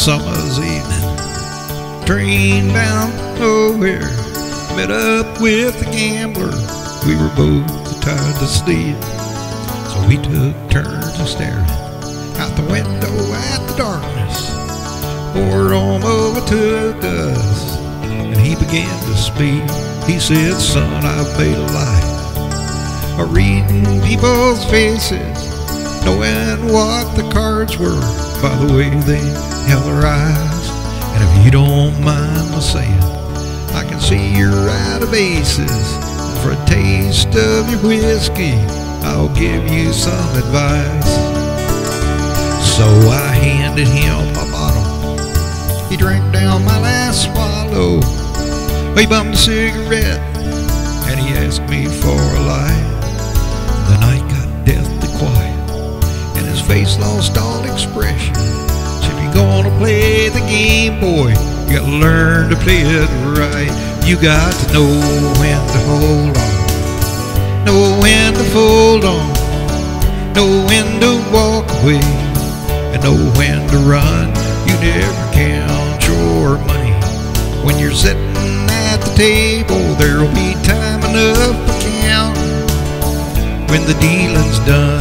summer's evening, train bound nowhere, met up with a gambler. We were both tired to sleep, so we took turns of staring out the window at the darkness. Ford almost overtook us, and he began to speak. He said, "Son, I've made a life of reading people's faces, knowing what the cards were by the way they held their eyes. And if you don't mind my saying, I can see you're out of aces. And for a taste of your whiskey, I'll give you some advice." So I handed him my bottle. He drank down my last swallow. He bummed a cigarette, and he asked me for a light. The night got deathly quiet, and his face lost all expression. So if you're gonna play the game, boy, you gotta learn to play it right. You got to know when to hold on, know when to fold on, know when to walk away, and know when to run. You never count your money when you're sitting at the table. There'll be time enough to count when the dealing's done.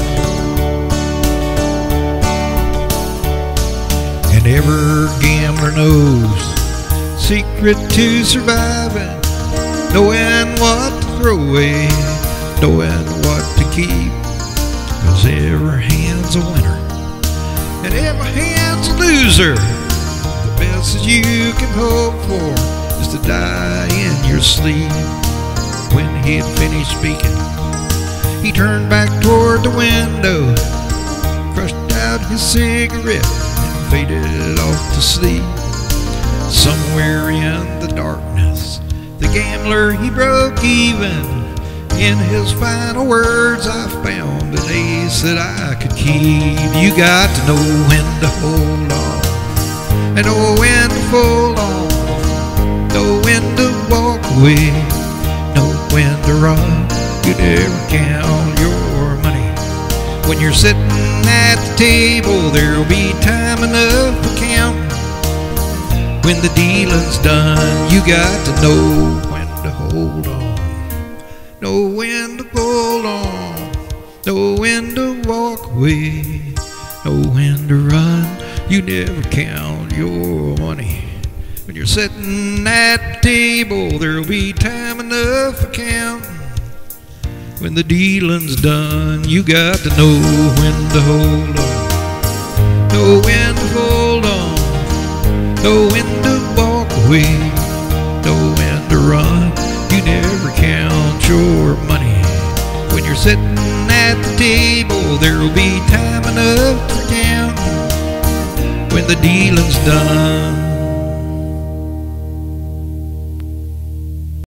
And every gambler knows secret to surviving, knowing what to throw away, knowing what to keep. 'Cause every hand's a winner and every hand's a loser. The best that you can hope for is to die in your sleep. When he had finished speaking, he turned back toward the window, crushed out his cigarette, and faded off to sleep. Somewhere in the darkness, the gambler, he broke even. In his final words, I found an ace that I could keep. You got to know when to hold on, and know when to fold on, know when to walk away, know when to run. You never count your money when you're sitting at the table. There'll be time enough to count when the dealing's done. You got to know when to hold on, know when to hold on, know when to walk away, know when to run. You never count your money when you're sitting at the table. There'll be time enough to count when the dealing's done. You got to know when to hold on, know when to hold on, know when to walk away, know when to run. You never count your money when you're sitting at the table. There'll be time enough to count when the dealing's done.